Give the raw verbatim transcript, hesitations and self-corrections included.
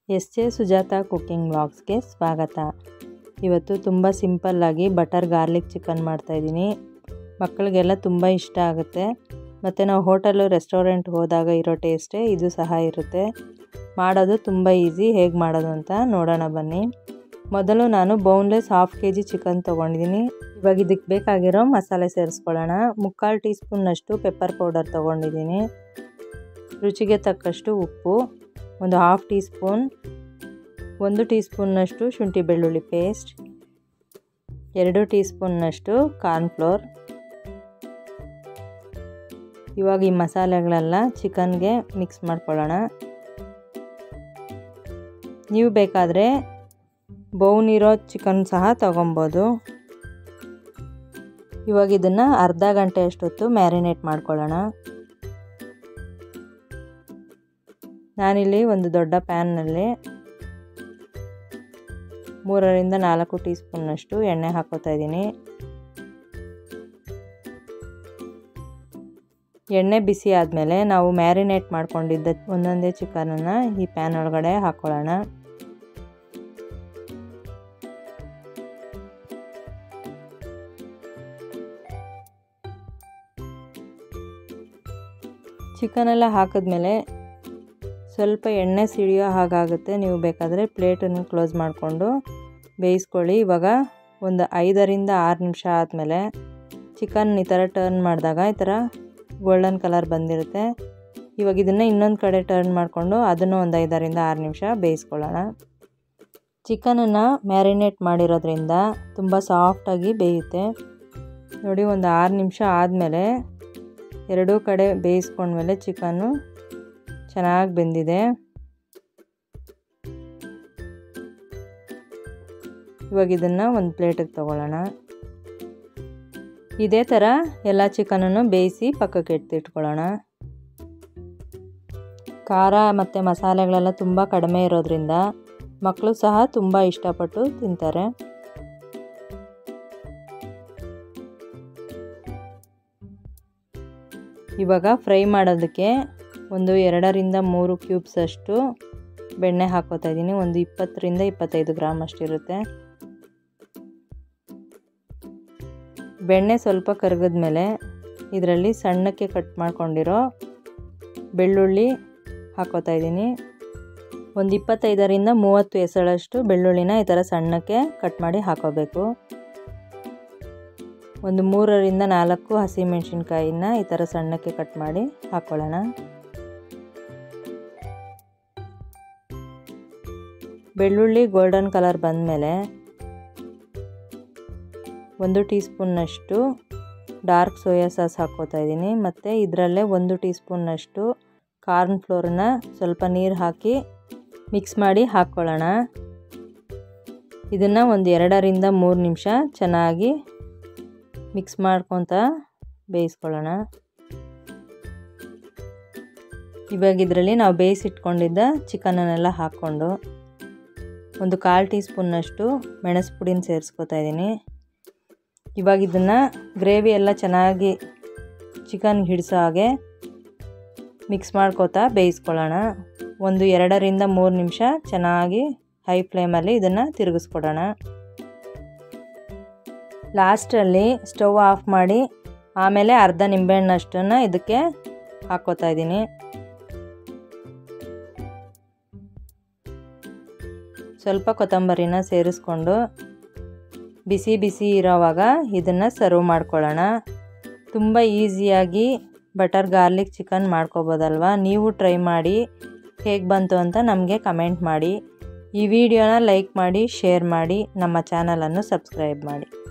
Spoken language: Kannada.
ಎಸ್ ಜೆ ಸುಜಾತ ಕುಕಿಂಗ್ ವ್ಲಾಗ್ಸ್ಗೆ ಸ್ವಾಗತ. ಇವತ್ತು ತುಂಬ ಸಿಂಪಲ್ಲಾಗಿ ಬಟರ್ ಗಾರ್ಲಿಕ್ ಚಿಕನ್ ಮಾಡ್ತಾಯಿದ್ದೀನಿ. ಮಕ್ಕಳಿಗೆಲ್ಲ ತುಂಬ ಇಷ್ಟ ಆಗುತ್ತೆ. ಮತ್ತು ನಾವು ಹೋಟೆಲು ರೆಸ್ಟೋರೆಂಟ್ ಹೋದಾಗ ಇರೋ ಟೇಸ್ಟೇ ಇದು ಸಹ ಇರುತ್ತೆ. ಮಾಡೋದು ತುಂಬ ಈಸಿ. ಹೇಗೆ ಮಾಡೋದು ಅಂತ ನೋಡೋಣ ಬನ್ನಿ. ಮೊದಲು ನಾನು boneless half K G chicken ತೊಗೊಂಡಿದ್ದೀನಿ. ಇವಾಗ ಇದಕ್ಕೆ ಬೇಕಾಗಿರೋ ಮಸಾಲೆ ಸೇರಿಸ್ಕೊಳ್ಳೋಣ. ಮುಕ್ಕಾಲು ಟೀ ಸ್ಪೂನ್ನಷ್ಟು ಪೆಪ್ಪರ್ ಪೌಡರ್ ತೊಗೊಂಡಿದ್ದೀನಿ. ರುಚಿಗೆ ತಕ್ಕಷ್ಟು ಉಪ್ಪು, ಒಂದು ಹಾಫ್ ಟೀ ಸ್ಪೂನ್ ಒಂದು ಟೀ ಸ್ಪೂನ್ನಷ್ಟು ಶುಂಠಿ ಬೆಳ್ಳುಳ್ಳಿ ಪೇಸ್ಟ್, ಎರಡು ಟೀ ಸ್ಪೂನ್ನಷ್ಟು ಕಾರ್ನ್ಫ್ಲೋರ್. ಇವಾಗ ಈ ಮಸಾಲೆಗಳೆಲ್ಲ ಚಿಕನ್ಗೆ ಮಿಕ್ಸ್ ಮಾಡ್ಕೊಳ್ಳೋಣ. ನೀವು ಬೇಕಾದರೆ ಬೋನ್ ಇರೋ ಚಿಕನ್ ಸಹ ತೊಗೊಬೋದು. ಇವಾಗ ಇದನ್ನು ಅರ್ಧ ಗಂಟೆ ಅಷ್ಟೊತ್ತು ಮ್ಯಾರಿನೇಟ್ ಮಾಡ್ಕೊಳ್ಳೋಣ. ನಾನಿಲ್ಲಿ ಒಂದು ದೊಡ್ಡ ಪ್ಯಾನ್ನಲ್ಲಿ ಮೂರರಿಂದ ನಾಲ್ಕು ಟೀ ಸ್ಪೂನ್ನಷ್ಟು ಎಣ್ಣೆ ಹಾಕೋತಾ ಇದ್ದೀನಿ. ಎಣ್ಣೆ ಬಿಸಿ ಆದಮೇಲೆ ನಾವು ಮ್ಯಾರಿನೇಟ್ ಮಾಡ್ಕೊಂಡಿದ್ದ ಒಂದೊಂದೇ ಚಿಕನನ್ನು ಈ ಪ್ಯಾನ್ ಒಳಗಡೆ ಹಾಕ್ಕೊಳ್ಳೋಣ. ಚಿಕನೆಲ್ಲ ಹಾಕಿದ್ಮೇಲೆ ಸ್ವಲ್ಪ ಎಣ್ಣೆ ಸಿಡಿಯೋ ಹಾಗಾಗುತ್ತೆ. ನೀವು ಬೇಕಾದರೆ ಪ್ಲೇಟನ್ನು ಕ್ಲೋಸ್ ಮಾಡಿಕೊಂಡು ಬೇಯಿಸ್ಕೊಳ್ಳಿ. ಇವಾಗ ಒಂದು ಐದರಿಂದ ಆರು ನಿಮಿಷ ಆದಮೇಲೆ ಚಿಕನ್ ಈ ಥರ ಟರ್ನ್ ಮಾಡಿದಾಗ ಈ ಥರ ಗೋಲ್ಡನ್ ಕಲರ್ ಬಂದಿರುತ್ತೆ. ಇವಾಗ ಇದನ್ನು ಇನ್ನೊಂದು ಕಡೆ ಟರ್ನ್ ಮಾಡಿಕೊಂಡು ಅದನ್ನು ಒಂದು ಐದರಿಂದ ಆರು ನಿಮಿಷ ಬೇಯಿಸ್ಕೊಳ್ಳೋಣ. ಚಿಕನನ್ನು ಮ್ಯಾರಿನೇಟ್ ಮಾಡಿರೋದ್ರಿಂದ ತುಂಬ ಸಾಫ್ಟಾಗಿ ಬೇಯುತ್ತೆ. ನೋಡಿ, ಒಂದು ಆರು ನಿಮಿಷ ಆದಮೇಲೆ ಎರಡೂ ಕಡೆ ಬೇಯಿಸ್ಕೊಂಡ್ಮೇಲೆ ಚಿಕನ್ನು ಚೆನ್ನಾಗಿ ಬೆಂದಿದೆ. ಇವಾಗ ಇದನ್ನು ಒಂದು ಪ್ಲೇಟಿಗೆ ತಗೊಳ್ಳೋಣ. ಇದೇ ಥರ ಎಲ್ಲ ಚಿಕನನ್ನು ಬೇಯಿಸಿ ಪಕ್ಕಕ್ಕೆ ಎತ್ತಿಟ್ಕೊಳ್ಳೋಣ. ಖಾರ ಮತ್ತು ಮಸಾಲೆಗಳೆಲ್ಲ ತುಂಬ ಕಡಿಮೆ ಇರೋದ್ರಿಂದ ಮಕ್ಕಳು ಸಹ ತುಂಬ ಇಷ್ಟಪಟ್ಟು ತಿಂತಾರೆ. ಇವಾಗ ಫ್ರೈ ಮಾಡೋದಕ್ಕೆ ಒಂದು ಎರಡರಿಂದ ಮೂರು ಕ್ಯೂಬ್ಸ್ ಅಷ್ಟು ಬೆಣ್ಣೆ ಹಾಕೋತಾ ಇದ್ದೀನಿ. ಒಂದು ಇಪ್ಪತ್ತರಿಂದ ಇಪ್ಪತ್ತೈದು ಗ್ರಾಮ್ ಅಷ್ಟಿರುತ್ತೆ. ಬೆಣ್ಣೆ ಸ್ವಲ್ಪ ಕರಗಿದ್ಮೇಲೆ ಇದರಲ್ಲಿ ಸಣ್ಣಕ್ಕೆ ಕಟ್ ಮಾಡ್ಕೊಂಡಿರೋ ಬೆಳ್ಳುಳ್ಳಿ ಹಾಕೋತಾ ಇದ್ದೀನಿ. ಒಂದು ಇಪ್ಪತ್ತೈದರಿಂದ ಮೂವತ್ತು ಎಸಳಷ್ಟು ಬೆಳ್ಳುಳ್ಳಿನ ಈ ಥರ ಸಣ್ಣಕ್ಕೆ ಕಟ್ ಮಾಡಿ ಹಾಕೋಬೇಕು. ಒಂದು ಮೂರರಿಂದ ನಾಲ್ಕು ಹಸಿಮೆಣಸಿನ್ಕಾಯಿನ ಈ ಥರ ಸಣ್ಣಕ್ಕೆ ಕಟ್ ಮಾಡಿ ಹಾಕ್ಕೊಳ್ಳೋಣ. ಬೆಳ್ಳುಳ್ಳಿ ಗೋಲ್ಡನ್ ಕಲರ್ ಬಂದಮೇಲೆ ಒಂದು ಟೀ ಸ್ಪೂನ್ನಷ್ಟು ಡಾರ್ಕ್ ಸೋಯಾ ಸಾಸ್ ಹಾಕ್ಕೋತಾ ಇದ್ದೀನಿ. ಮತ್ತು ಇದರಲ್ಲೇ ಒಂದು ಟೀ ಸ್ಪೂನ್ನಷ್ಟು ಕಾರ್ನ್ ಫ್ಲೋರನ್ನ ಸ್ವಲ್ಪ ನೀರು ಹಾಕಿ ಮಿಕ್ಸ್ ಮಾಡಿ ಹಾಕ್ಕೊಳ್ಳೋಣ. ಇದನ್ನು ಒಂದು ಎರಡರಿಂದ ಮೂರು ನಿಮಿಷ ಚೆನ್ನಾಗಿ ಮಿಕ್ಸ್ ಮಾಡ್ಕೊತ ಬೇಯಿಸ್ಕೊಳ್ಳೋಣ. ಇವಾಗ ಇದರಲ್ಲಿ ನಾವು ಬೇಯಿಸಿಟ್ಕೊಂಡಿದ್ದ ಚಿಕನನ್ನೆಲ್ಲ ಹಾಕ್ಕೊಂಡು ಒಂದು ಕಾಲು ಟೀ ಸ್ಪೂನ್ನಷ್ಟು ಮೆಣಸು ಪುಡಿನ ಸೇರಿಸ್ಕೊತಾ ಇದ್ದೀನಿ. ಇವಾಗ ಇದನ್ನು ಗ್ರೇವಿ ಎಲ್ಲ ಚೆನ್ನಾಗಿ ಚಿಕನ್ಗೆ ಹಿಡಿಸೋ ಹಾಗೆ ಮಿಕ್ಸ್ ಮಾಡ್ಕೋತಾ ಬೇಯಿಸ್ಕೊಳ್ಳೋಣ. ಒಂದು ಎರಡರಿಂದ ಮೂರು ನಿಮಿಷ ಚೆನ್ನಾಗಿ ಹೈ ಫ್ಲೇಮಲ್ಲಿ ಇದನ್ನು ತಿರುಗಿಸ್ಕೊಡೋಣ. ಲಾಸ್ಟಲ್ಲಿ ಸ್ಟವ್ ಆಫ್ ಮಾಡಿ ಆಮೇಲೆ ಅರ್ಧ ನಿಂಬೆಹಣ್ಣಷ್ಟನ್ನು ಇದಕ್ಕೆ ಹಾಕ್ಕೋತಾ ಇದ್ದೀನಿ. ಸ್ವಲ್ಪ ಕೊತ್ತಂಬರಿನ ಸೇರಿಸ್ಕೊಂಡು ಬಿಸಿ ಬಿಸಿ ಇರೋವಾಗ ಇದನ್ನು ಸರ್ವ್ ಮಾಡ್ಕೊಳ್ಳೋಣ. ತುಂಬ ಈಸಿಯಾಗಿ ಬಟರ್ ಗಾರ್ಲಿಕ್ ಚಿಕನ್ ಮಾಡ್ಕೋಬೋದಲ್ವ? ನೀವು ಟ್ರೈ ಮಾಡಿ ಹೇಗೆ ಬಂತು ಅಂತ ನಮಗೆ ಕಮೆಂಟ್ ಮಾಡಿ. ಈ ವಿಡಿಯೋನ ಲೈಕ್ ಮಾಡಿ, ಶೇರ್ ಮಾಡಿ, ನಮ್ಮ ಚಾನಲನ್ನು ಸಬ್ಸ್ಕ್ರೈಬ್ ಮಾಡಿ.